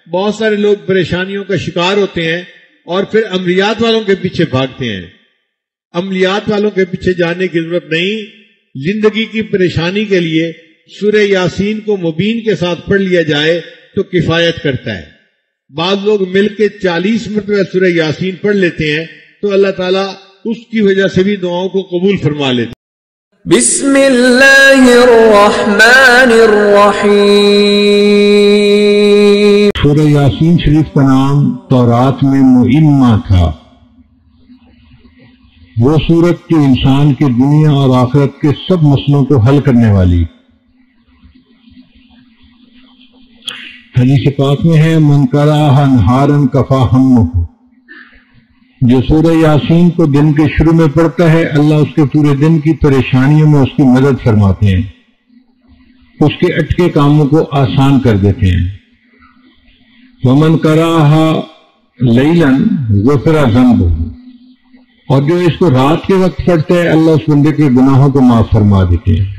بہت سارے لوگ پریشانیوں کا شکار ہوتے ہیں اور پھر عملیات والوں کے پیچھے بھاگتے ہیں. عملیات والوں کے پیچھے جانے کی ضرورت نہیں. زندگی کی پریشانی کے لیے سورہ یاسین کو مبین کے ساتھ پڑھ لیا جائے تو کفایت کرتا ہے. بعض لوگ مل کے 40 مرتبہ سورہ یاسین پڑھ لیتے ہیں تو اللہ تعالیٰ اس کی وجہ سے بھی دعاؤں کو قبول فرما لیتے ہیں. بسم اللہ الرحمن الرحیم. سورہ یاسین شریف کا نام تورات میں معمہ تھا. وہ سورت جو انسان کے دنیا اور آخرت کے سب مسئلوں کو حل کرنے والی. حدیث پاک میں ہے من قرأها نہارا کفا ہمہ. جو سورہ یاسین کو دن کے شروع میں پڑھتا ہے اللہ اس کے پورے دن کی پریشانیوں میں اس کی مدد فرماتے ہیں، اس کے اٹکے کاموں کو آسان کر دیتے ہیں. ومن قرأها لیلا غفر ذنبہ. اور جو اس کو رات کے وقت پڑھتا ہے اللہ اس بندے کے گناہوں کو معاف فرما دیتے ہیں.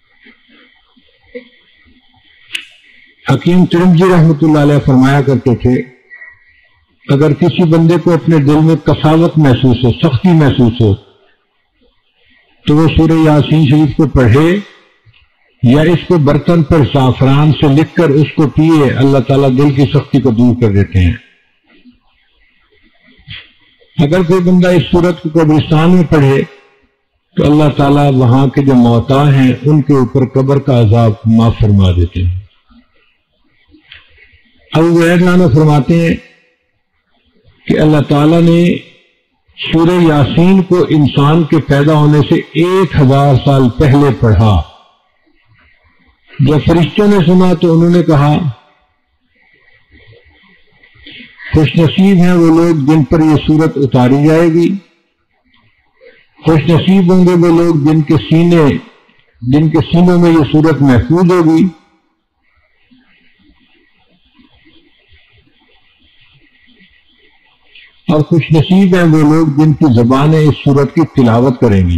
حکیم ترمذی رحمۃ اللہ علیہ فرمایا کرتے تھے اگر کسی بندے کو اپنے دل میں کساوت محسوس ہو، سختی محسوس ہو، تو وہ سورہ یاسین شریف کو پڑھے یا اس کو برتن پر زعفران سے لکھ کر اس کو پیے، اللہ تعالیٰ دل کی سختی کو دور کر دیتے ہیں. اگر کوئی بندہ اس سورت کو قبرستان میں پڑھے تو اللہ تعالیٰ وہاں کے جو موتا ہیں ان کے اوپر قبر کا عذاب معاف فرما دیتے ہیں. ابو ہریرہ فرماتے ہیں کہ اللہ تعالیٰ نے سورہ یاسین کو انسان کے پیدا ہونے سے 1000 سال پہلے پڑھا. جب فرشتوں نے سنا تو انہوں نے کہا خوش نصیب ہیں وہ لوگ جن پر یہ سورت اتاری جائے گی، خوش نصیب ہوں گے وہ لوگ جن کے سینوں میں یہ سورت محفوظ ہوگی. اور خوش نصیب ہیں وہ لوگ جن کی زبانیں اس سورت کی تلاوت کریں گی.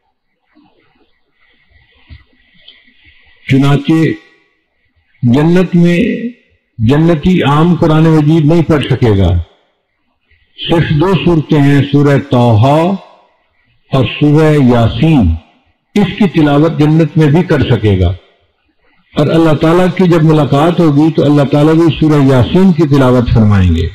چنانچہ جنت میں جنتی عام قرآن مجید نہیں پڑھ سکے گا. صرف 2 صورتیں ہیں، سورہ طٰہٰ اور سورہ یاسین، اس کی تلاوت جنت میں بھی کر سکے گا. اور اللہ تعالیٰ کی جب ملاقات ہوگی تو اللہ تعالیٰ بھی سورہ یاسین کی تلاوت فرمائیں گے.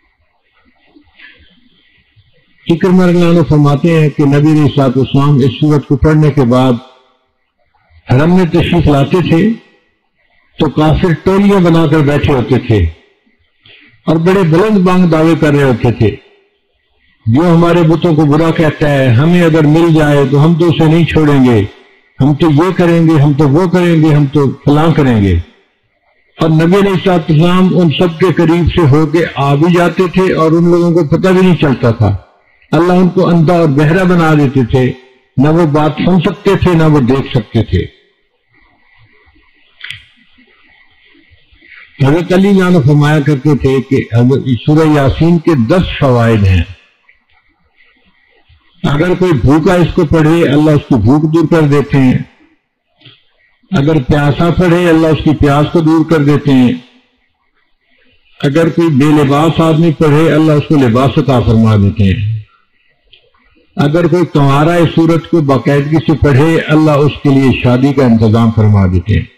اکرمہ رضی اللہ عنہ فرماتے ہیں کہ نبی علیہ الصلوۃ والسلام اس سورت کو پڑھنے کے بعد حرم میں تشریف لاتے تھے تو کافر ٹولیاں بنا کر بیٹھے ہوتے تھے اور بڑے بلند بانگ دعوے کر رہے ہوتے تھے، جو ہمارے بتوں کو برا کہتا ہے ہمیں اگر مل جائے تو ہم تو اسے نہیں چھوڑیں گے، ہم تو یہ کریں گے، ہم تو وہ کریں گے، ہم تو فلاں کریں گے. اور نبی علیہ الصلوۃ والسلام ان سب کے قریب سے ہو کے آ بھی جاتے تھے اور ان لوگوں کو پتہ بھی نہیں چلتا تھا. اللہ ان کو اندھا اور بہرا بنا دیتے تھے، نہ وہ بات سن سکتے تھے نہ وہ دیکھ سکتے تھے. حضرت علی جان فرمایا کرتے تھے کہ سورہ یاسین کے 10 فوائد ہیں. اگر کوئی بھوکا اس کو پڑھے اللہ اس کی بھوک دور کر دیتے ہیں، اگر پیاسا پڑھے اللہ اس کی پیاس کو دور کر دیتے ہیں، اگر کوئی بے لباس آدمی پڑھے اللہ اس کو لباس عطا فرما دیتے ہیں، اگر کوئی کنوارا اس سورت کو باقاعدگی سے پڑھے اللہ اس کے لیے شادی کا انتظام فرما دیتے ہیں.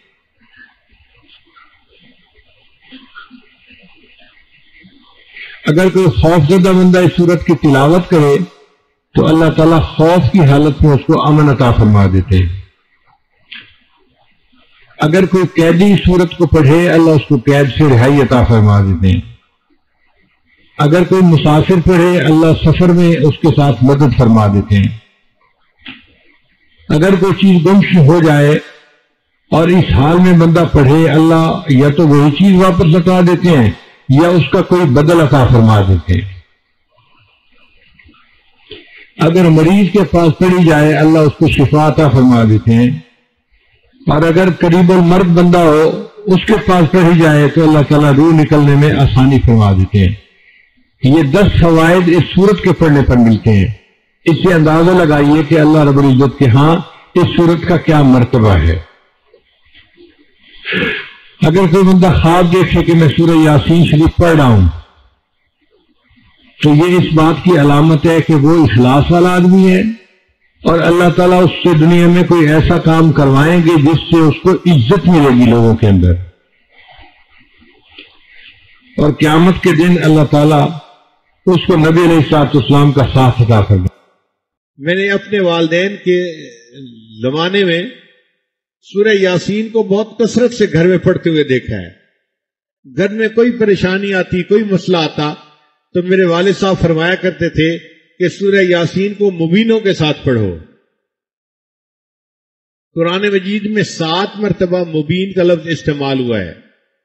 اگر کوئی خوف زدہ بندہ اس سورت کی تلاوت کرے تو اللہ تعالیٰ خوف کی حالت میں اس کو امن عطا فرما دیتے ہیں. اگر کوئی قیدی اس سورت کو پڑھے اللہ اس کو قید سے رہائی عطا فرما دیتے ہیں. اگر کوئی مسافر پڑھے اللہ سفر میں اس کے ساتھ مدد فرما دیتے ہیں. اگر کوئی چیز گم ہو جائے اور اس حال میں بندہ پڑھے اللہ یا تو وہی چیز واپس لوٹا دیتے ہیں یا اس کا کوئی بدل عطا فرما دیتے ہیں. اگر مریض کے پاس پڑھی جائے اللہ اس کو شفا عطا فرما دیتے ہیں. اور اگر قریب المرگ بندہ ہو اس کے پاس پڑھی جائے تو اللہ تعالیٰ روح نکلنے میں آسانی فرما دیتے ہیں. یہ 10 فوائد اس سورت کے پڑھنے پر ملتے ہیں. اس سے اندازہ لگائیے کہ اللہ رب العزت کے ہاں اس سورت کا کیا مرتبہ ہے. اگر کوئی بندہ خواب دیکھے کہ میں سورہ یاسین شریف پڑھ رہا ہوں تو یہ اس بات کی علامت ہے کہ وہ اخلاص والا آدمی ہے اور اللہ تعالیٰ اس سے دنیا میں کوئی ایسا کام کروائیں گے جس سے اس کو عزت ملے گی لوگوں کے اندر، اور قیامت کے دن اللہ تعالیٰ اس کو نبی علیہ السلام کا ساتھ عطا کر دے۔ میں نے اپنے والدین کے زمانے میں سورہ یاسین کو بہت کثرت سے گھر میں پڑھتے ہوئے دیکھا ہے۔ گھر میں کوئی پریشانی آتی، کوئی مسئلہ آتا تو میرے والد صاحب فرمایا کرتے تھے کہ سورہ یاسین کو مبینوں کے ساتھ پڑھو۔ قرآن مجید میں 7 مرتبہ مبین کا لفظ استعمال ہوا ہے۔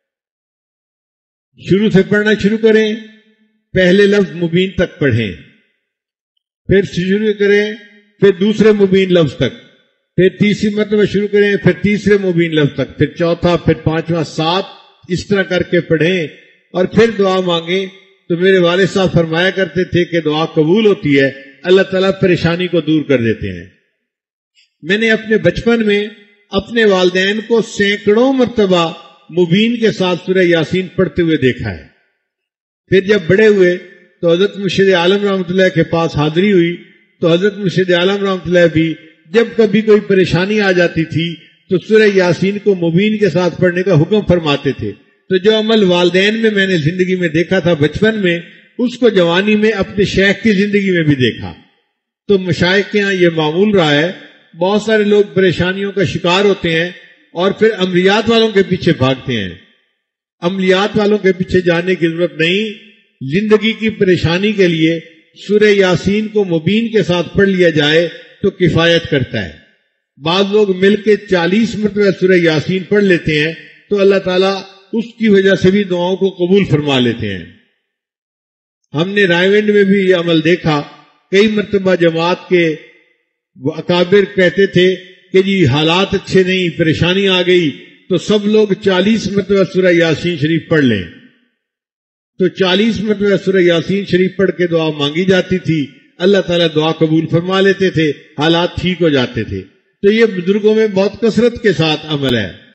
شروع سے پڑھنا شروع کریں، پہلے لفظ مبین تک پڑھیں، پھر شروع کریں، پھر دوسرے مبین لفظ تک، پھر تیسری مرتبہ شروع کریں، پھر تیسرے مبین لفظ تک، پھر چوتھا، پھر پانچواں، 7 اس طرح کر کے پڑھیں اور پھر دعا مانگیں۔ تو میرے والد صاحب فرمایا کرتے تھے کہ دعا قبول ہوتی ہے، اللہ تعالیٰ پریشانی کو دور کر دیتے ہیں۔ میں نے اپنے بچپن میں اپنے والدین کو سینکڑوں مرتبہ مبین کے ساتھ سورہ یاسین پڑھتے ہوئے دیکھا ہے۔ پھر جب بڑے ہوئے تو حضرت مرشد عالم رحمۃ اللہ کے پاس حاضری ہوئی تو حضرت مرشد عالم رحمۃ اللہ بھی جب کبھی کوئی پریشانی آ جاتی تھی تو سورہ یاسین کو مبین کے ساتھ پڑھنے کا حکم فرماتے تھے۔ تو جو عمل والدین میں نے زندگی میں دیکھا تھا بچپن میں، اس کو جوانی میں اپنے شیخ کی زندگی میں بھی دیکھا۔ تو مشائخ کے یہاں یہ معمول رہا ہے، بہت سارے لوگ پریشانیوں کا شکار ہوتے ہیں اور پھر عملیات والوں کے پیچھے بھاگتے ہیں۔ عملیات والوں کے پیچھے جانے کی ضرورت نہیں، زندگی کی پریشانی کے لیے سورہ یاسین کو مبین کے ساتھ پڑھ لیا جائے تو کفایت کرتا ہے۔ بعض لوگ مل کے 40 مرتبہ سورہ یاسین پڑھ لیتے ہیں تو اللہ تعالیٰ اس کی وجہ سے بھی دعاؤں کو قبول فرما لیتے ہیں۔ ہم نے رائے ونڈ میں بھی یہ عمل دیکھا، کئی مرتبہ جماعت کے اکابر کہتے تھے کہ جی حالات اچھے نہیں، پریشانی آ گئی، تو سب لوگ 40 مرتبہ سورہ یاسین شریف پڑھ لیں۔ تو 40 مرتبہ سورہ یاسین شریف پڑھ کے دعا مانگی جاتی تھی، اللہ تعالیٰ دعا قبول فرما لیتے تھے، حالات ٹھیک ہو جاتے تھے۔ تو یہ بزرگوں میں بہت کثرت کے ساتھ عمل ہے۔